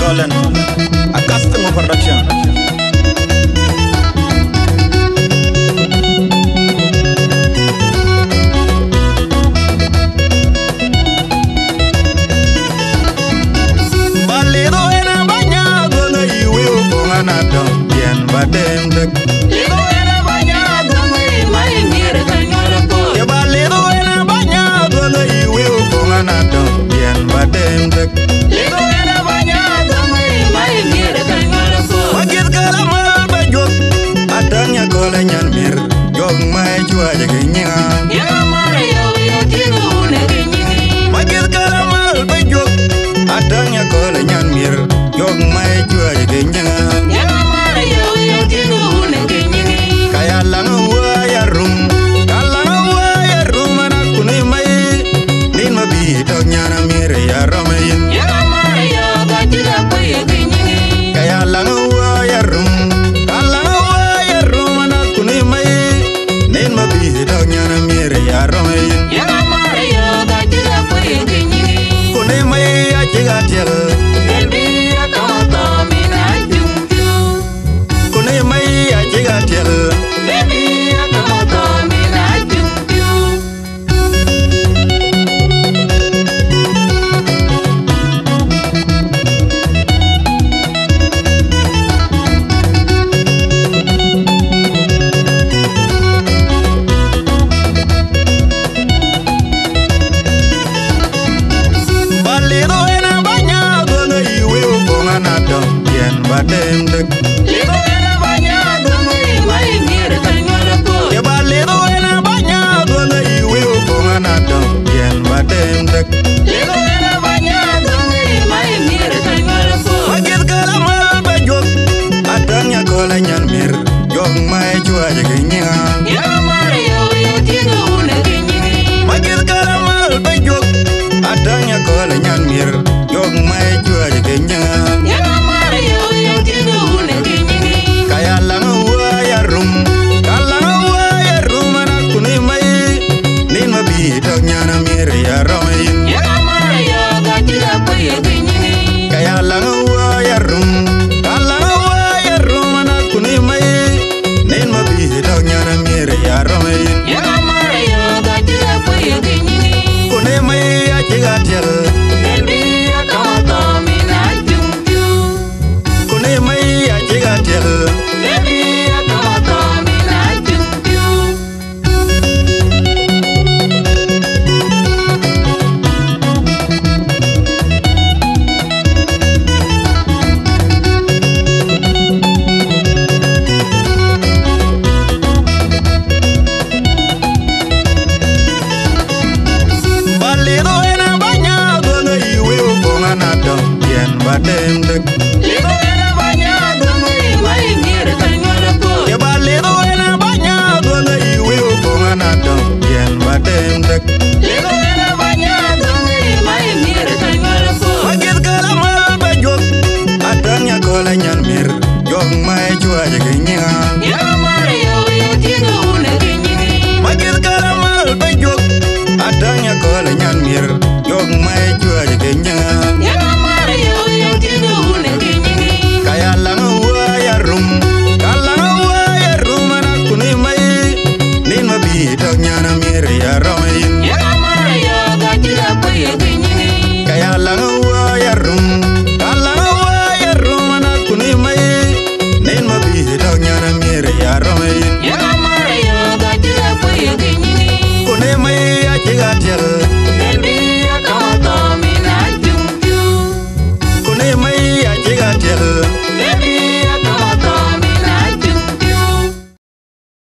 Roland, a customer production. Balido ena banya gona iwe ukongana dong yen badem dek. Lido ena banya gona mai mire kanyora po. Ya balido ena banya gona iwe ukongana dong yen badem dek. Lido ena banya gona mai mire kanyora po. Magit kalama bajok adanya kola nyan mir jog mai jua jaga nyinga. Ya mare yo tigo une kinyini. Magit kalama bajok adanya kola nyan mir jog mai jua jaga nyinga. Ya mare yo tigo une kinyini. Kaya langu ya rum anak kuni mai nin mabi dog nyana mir ya romayin. Ya mare yo gajila po yo kinyini. Kaya langu ya rum anak kuni mai nin mabi dog nyana mir ya romayin. Ya mare yo gajila po yo kinyini. Kuni mai ya jiga tiel. Elbi akato mina jumju. Kuni mai ya jiga tiel. Baby akato mina jumju. Balido ena banya gona iwe ukongana dong yen badem dek. Lido ena banya gona mai mire kanyora po. Ya balido ena banya gona iwe ukongana dong yen badem dek. Lido ena banya gona mai mire kanyora po. Magit kalama bajok adanya kola nyan mir jog mai jua jaga nyinga. Ya mare yo tigo une kinyini. Magit kalama bajok adanya kola nyan mir jog mai jua jaga nyinga. Ya mare yo tigo une kinyini. Kaya langu ya rum anak kuni mai nin mabi dog nyana mir ya romayin. Ya mare yo gajila po yo kinyini. Kaya langu ya rum anak kuni mai nin mabi dog nyana mir ya romayin. Ya mare yo gajila po yo kinyini. Kuni mai ya jiga tiel. Elbi akato mina jumju. Kuni mai ya jiga tiel. Baby akato mina jumju. Balido ena banya gona iwe ukongana dong yen badem dek. Lido ena banya gona mai mire kanyora po. Ya balido ena banya gona iwe ukongana dong yen badem dek. Lido ena banya gona mai mire kanyora po. Magit kalama bajok adanya kola nyan mir jog mai jua jaga nyinga. Ya mare yo tigo une kinyini. Magit kalama bajok adanya kola nyan mir jog mai jua jaga nyinga. Ya mare yo tigo une kinyini. Kaya langu ya rum anak kuni mai nin mabi dog nyana mir ya romayin. Ya mare yo gajila po yo kinyini. Kaya langu ya rum anak kuni mai nin mabi dog nyana mir ya romayin. Ya mare yo gajila po yo kinyini. Kuni mai ya jiga tiel.